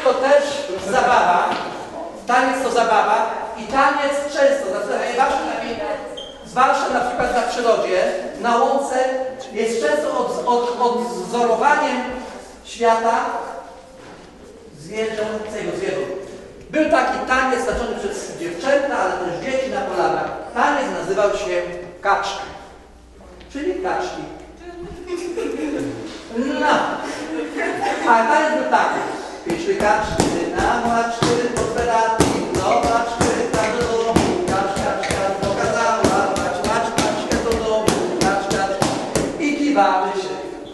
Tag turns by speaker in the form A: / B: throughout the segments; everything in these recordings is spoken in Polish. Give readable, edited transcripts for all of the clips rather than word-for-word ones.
A: to też zabawa. Taniec to zabawa i taniec często, zwłaszcza na przykład na przyrodzie, na łące, jest często odzorowaniem świata zwierzęcego, zwierząt. Był taki taniec znaczony przez dziewczęta, ale też dzieci na polanach. Taniec nazywał się kaczki, czyli kaczki. No, a taniec był taki. Piszły kaczki na młaczky, podberaty, no młaczky, tak do domu, kaczka pokazała, maczkę do domu, kaczka i kiwały się.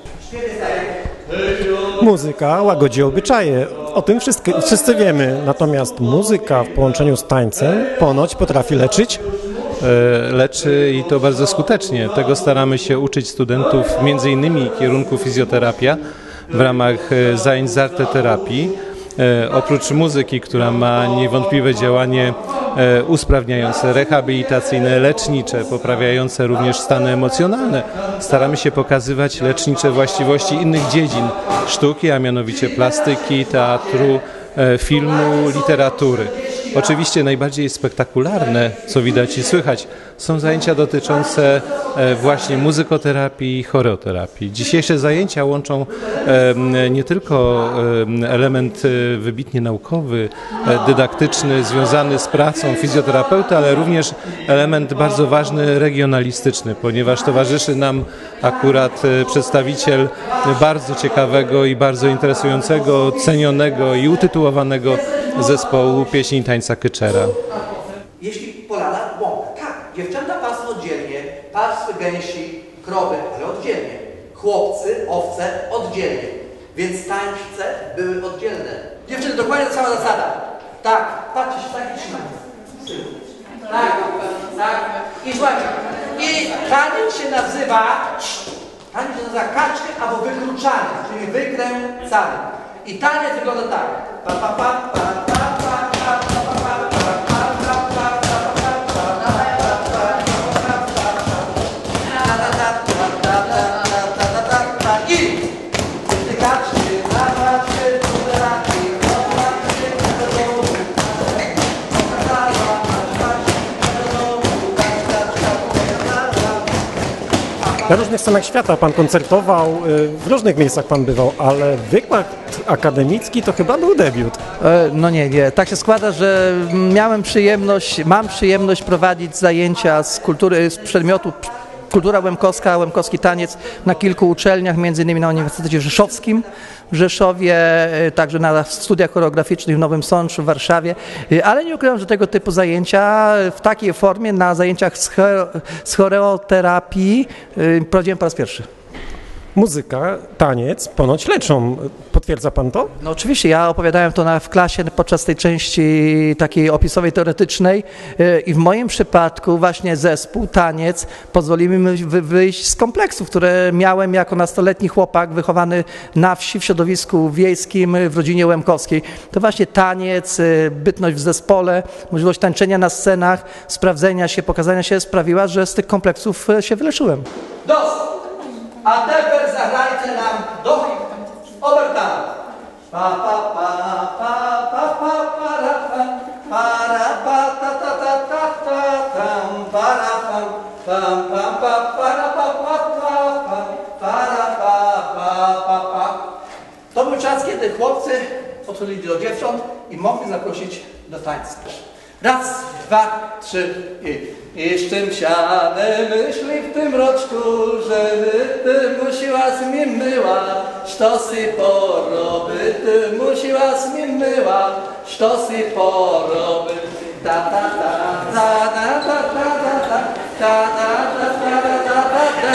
B: Muzyka łagodzi obyczaje. O tym wszyscy wiemy. Natomiast muzyka w połączeniu z tańcem ponoć potrafi leczyć.
C: Leczy i to bardzo skutecznie. Tego staramy się uczyć studentów między innymi kierunku fizjoterapia w ramach zajęć z arteterapii. Oprócz muzyki, która ma niewątpliwe działanie usprawniające, rehabilitacyjne, lecznicze, poprawiające również stany emocjonalne, staramy się pokazywać lecznicze właściwości innych dziedzin sztuki, a mianowicie plastyki, teatru, filmu, literatury. Oczywiście najbardziej spektakularne, co widać i słychać, są zajęcia dotyczące właśnie muzykoterapii i choreoterapii. Dzisiejsze zajęcia łączą nie tylko element wybitnie naukowy, dydaktyczny, związany z pracą fizjoterapeuty, ale również element bardzo ważny regionalistyczny, ponieważ towarzyszy nam akurat przedstawiciel bardzo ciekawego i bardzo interesującego, cenionego i utytułowanego zespołu pieśni i tańca Kyczera.
A: Jeśli polana, łąka, tak, dziewczęta pasły oddzielnie, pasły gęsi, krowy, ale oddzielnie. Chłopcy, owce oddzielnie. Więc tańce były oddzielne. Dziewczyny, dokładnie ta sama zasada. Tak, patrzcie się, tak i trzymaj. Tak. I słuchajcie, i taniec się nazywa kaczkę albo wykluczanie, czyli wykręcanie. I taniec wygląda tak. Pa, pa, pa, pa, pa, pa, pa, pa, pa, pa,
B: Na różnych scenach świata pan koncertował, w różnych miejscach pan bywał, ale wykład akademicki to chyba był debiut.
D: No nie. Tak się składa, że mam przyjemność prowadzić zajęcia z kultury, z przedmiotu kultura łemkowska, łemkowski taniec na kilku uczelniach, między innymi na Uniwersytecie Rzeszowskim w Rzeszowie, także na studiach choreograficznych w Nowym Sączu, w Warszawie, ale nie ukrywam, że tego typu zajęcia w takiej formie na zajęciach z choreoterapii prowadziłem po raz pierwszy.
B: Muzyka, taniec ponoć leczą. Potwierdza pan to?
D: No oczywiście, ja opowiadałem to w klasie podczas tej części takiej opisowej, teoretycznej i w moim przypadku właśnie zespół, taniec pozwolił mi wyjść z kompleksów, które miałem jako nastoletni chłopak wychowany na wsi, w środowisku wiejskim, w rodzinie łemkowskiej. To właśnie taniec, bytność w zespole, możliwość tańczenia na scenach, sprawdzenia się, pokazania się sprawiła, że z tych kompleksów się wyleczyłem.
A: A teraz zagrajcie nam do Obertana. Pa pa pa pa pa pa para pa ta ta ta ta ta tam para pam pam pa para pa pa pa para pa. To był czas, kiedy chłopcy podchodzili do dziewcząt i mogli zaprosić do tańca. Raz, dwa, trzy i szczęściane myśli w tym roczku, że ty musiała z nim myła, sztosy poroby, ty musiała z nim myła, sztosy poroby. Ta ta ta ta ta ta ta ta ta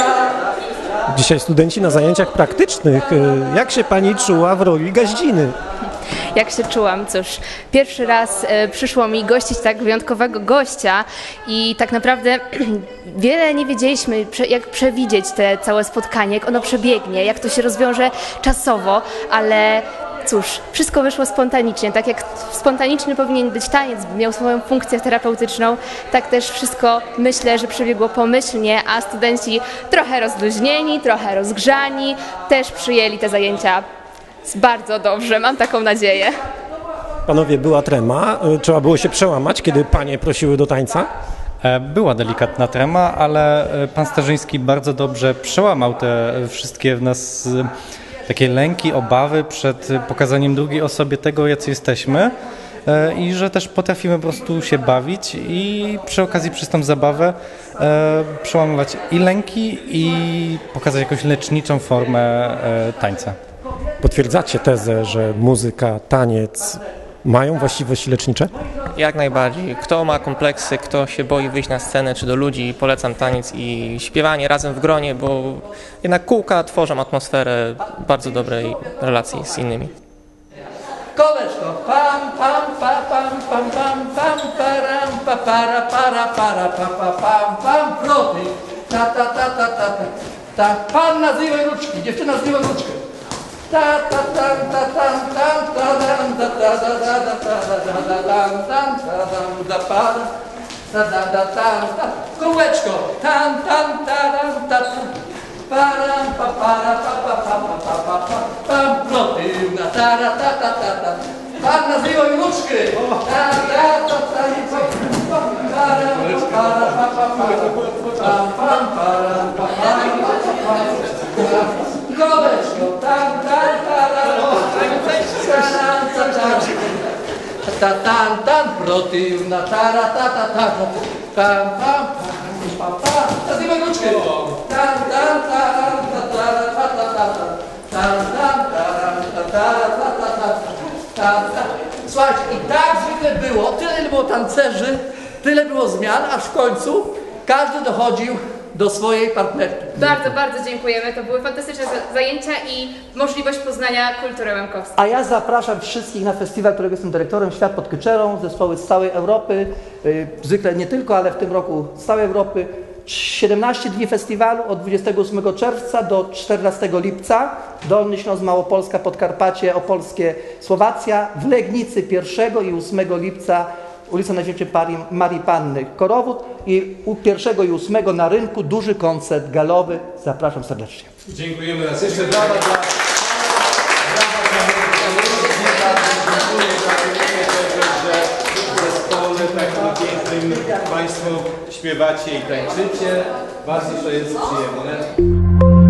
A: ta.
B: Dzisiaj studenci na zajęciach praktycznych. Jak się pani czuła w roli gaździny?
E: Jak się czułam? Cóż, pierwszy raz przyszło mi gościć tak wyjątkowego gościa i tak naprawdę wiele nie wiedzieliśmy, jak przewidzieć te całe spotkanie, jak ono przebiegnie, jak to się rozwiąże czasowo, ale cóż, wszystko wyszło spontanicznie. Tak jak spontaniczny powinien być taniec, miał swoją funkcję terapeutyczną, tak też wszystko myślę, że przebiegło pomyślnie, a studenci trochę rozluźnieni, trochę rozgrzani, też przyjęli te zajęcia bardzo dobrze, mam taką nadzieję.
B: Panowie, była trema, trzeba było się przełamać, kiedy panie prosiły do tańca?
F: Była delikatna trema, ale pan Starzyński bardzo dobrze przełamał te wszystkie w nas takie lęki, obawy przed pokazaniem drugiej osobie tego, jacy jesteśmy i że też potrafimy po prostu się bawić i przy okazji przez tą zabawę przełamywać i lęki i pokazać jakąś leczniczą formę tańca.
B: Potwierdzacie tezę, że muzyka, taniec mają właściwości lecznicze?
G: Jak najbardziej. Kto ma kompleksy, kto się boi wyjść na scenę czy do ludzi, polecam taniec i śpiewanie razem w gronie, bo jednak kółka tworzą atmosferę bardzo dobrej relacji z innymi.
A: Koleżko, pam, pam, pa, pam, pam, pam, pam, param, pa, para, pa, pam, pam, proty, ta, ta, ta, ta, ta, ta, ta, pan nazywaj ruczki, dziewczyna nazywaj ruczkę. Ta, ta, ta, ta, ta, ta, ta, ta, ta, ta, ta, ta, ta, ta, kółeczko, tam, tam, taram, ta, param, pa, para, pa, pam, protywna, tara, ta, ta, ta, ta, pan nazywaj ruczkę, ta, ta, ta, ta, param, pam, pam, param, Kołeczko, tam, tam, tam, protywna, tara, ta, ta, ta, tam, pam, pam, pam, nazywaj ruczkę, tam, tam, tam, ta, ta, ta, ta, tam, tam, tam, Słuchajcie, i tak zwykle było, tyle było tancerzy, tyle było zmian, aż w końcu każdy dochodził do swojej partnerki.
E: Bardzo, bardzo dziękujemy. To były fantastyczne zajęcia i możliwość poznania kultury łemkowskiej.
D: A ja zapraszam wszystkich na festiwal, którego jestem dyrektorem, Świat pod Kyczerą, zespoły z całej Europy, zwykle nie tylko, ale w tym roku z całej Europy. 17 dni festiwalu od 28 czerwca do 14 lipca. Dolny Śląsk, Małopolska, Podkarpacie, Opolskie, Słowacja. W Legnicy 1 i 8 lipca ulica Najświętszej Marii Panny, Korowód i 1 i 8 na Rynku duży koncert galowy. Zapraszam serdecznie.
C: Dziękujemy raz jeszcze. Brawa dla w zespole takim pięknym Państwo śpiewacie i tańczycie. Bardzo to jest przyjemne.